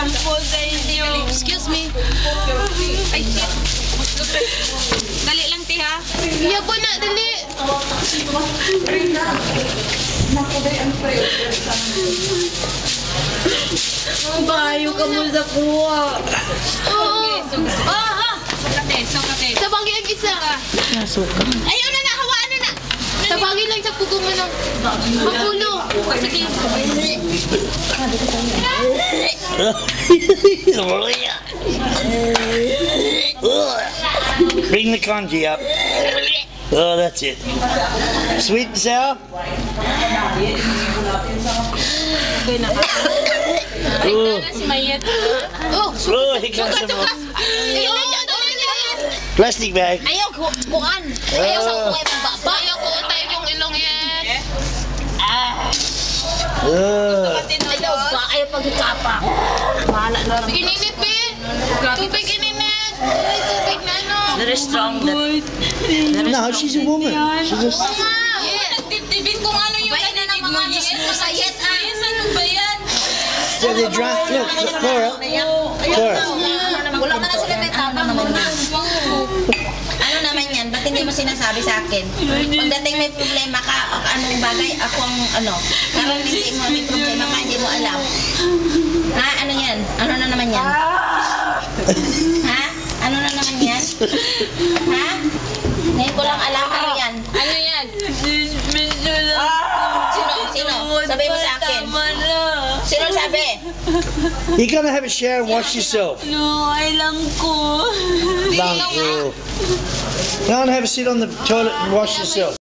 po sa inyo. Excuse me. Ay, shit. Dali lang, ti, ha? Iya po na, dali. Bayo ka mo sa kuha. Oo. Sukate, sukate. Tabagi ang isa. Nasuka. Ayaw na, hawaan na. Tabagi lang sa pugo mo ng mapulo. Sige. Bring the congee up. Oh, that's it. Sweet and sour? Oh, Si Mayet. Oh. oh, here comes some more. Ayaw na, Plastic bag. ayaw kuan. Ayaw sa kuha ng baba. Ayaw ko tayo yung ilong yan. Oh. Ayaw ba? Ayaw pagkapa. Bahala na lang. Ininit, Be. Tubig ininit. Ay, tubig na, no. Very strong. No, she's a woman. She's a... Nagtitibin kung ano yung naninig mo niya. Masayet, ah. Ano ba yan? So they dry. Look, Cora. Cora. Wala ka na sila may tama naman yan. Ano naman yan? Ba't hindi mo sinasabi sa akin? Pagdating may problema ka, o anong bagay, ako ang ano. Parang hindi mo may problema ka, hindi mo alam. Ha? Ano yan? Ano na naman yan? Ha? Ano na naman yan? Ha? Ngayon ko lang alam ano yan. Ano yan? Sino? Sino? Sabi mo sa akin. Sino sabi? You're gonna have a shower and wash yourself. No, ay lang ko. Lang. Go and have a sit on the toilet and wash yourself.